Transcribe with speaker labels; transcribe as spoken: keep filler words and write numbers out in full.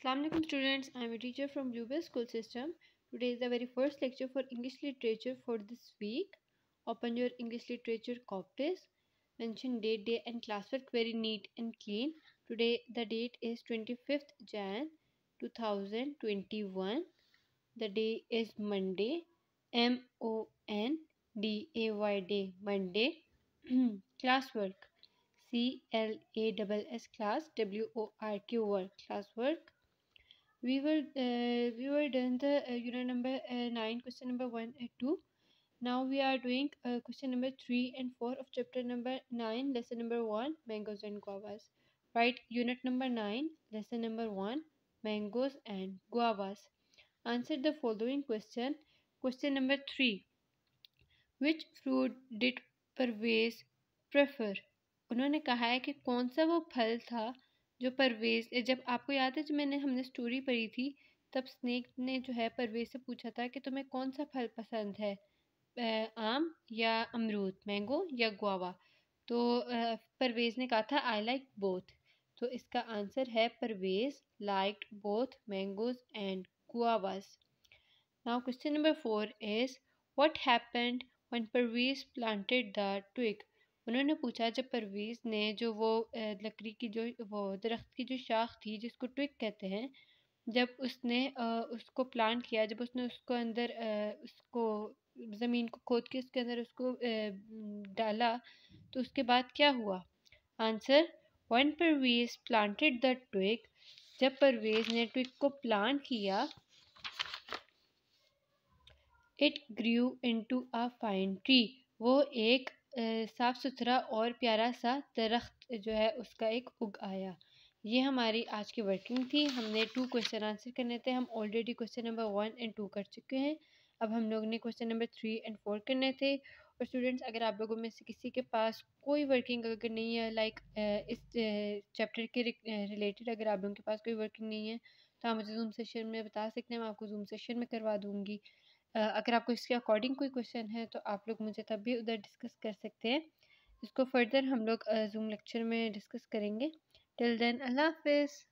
Speaker 1: Assalamu alaikum students, I am a teacher from Bluebell School System. Today is the very first lecture for English Literature for this week. Open your English Literature copies. Mention date, day and classwork very neat and clean. Today the date is twenty-fifth Jan two thousand twenty-one. The day is Monday. M O N D A Y Day, Monday. Classwork. C L A S S class, W O R K work, classwork. We were uh, we were done the uh, unit number uh, nine, question number one and two. Now we are doing uh, question number three and four of chapter number nine, lesson number one, mangoes and guavas. Right, unit number nine, lesson number one, mangoes and guavas. Answer the following question. Question number three. Which fruit did Parvez prefer? उन्होंने कहा है कि कौन सा वो फल था जो परवेज, जब आपको याद है जब मैंने हमने स्टोरी पढ़ी थी तब स्नेक ने जो है परवेज से पूछा था कि तुम्हें कौन सा फल पसंद है, आम या अमरूद, मैंगो या गुआवा। तो परवेज ने कहा था आई लाइक बोथ। तो इसका आंसर है Parvez liked both mangoes and guavas. Now question number four is what happened when Parvez planted the twig? उन्होंने पूछा जब परवेज ने जो वो लकड़ी की जो वो दरख्त की जो शाख थी जिसको ट्विग कहते हैं, जब उसने उसको प्लांट किया, जब उसने उसको अंदर उसको ज़मीन को खोद के उसके अंदर उसको डाला, तो उसके बाद क्या हुआ? Answer when Parvez planted the twig, जब परवेज ने ट्विग को प्लांट किया, it grew into a fine tree, वो एक साफ़ सुथरा और प्यारा सा दरख्त जो है उसका एक उग आया। ये हमारी आज की वर्किंग थी। हमने टू क्वेश्चन आंसर करने थे। हम already question number one and two कर चुके हैं। अब हम लोग ने question number three and four करने थे। और स्टूडेंट्स, अगर आप लोगों में से किसी के पास कोई वर्किंग अगर नहीं है, लाइक इस चैप्टर के रिलेटेड अगर आप लोगों के पास कोई वर्किंग नहीं है, तो आप मुझे जूम सेशन में बता सकते हैं, मैं आपको जूम सेशन में करवा दूँगी। अगर आपको इसके अकॉर्डिंग कोई क्वेश्चन है तो आप लोग मुझे तब भी उधर डिस्कस कर सकते हैं। इसको फर्दर हम लोग जूम लेक्चर में डिस्कस करेंगे। टिल देन, अल्लाह हाफिज़।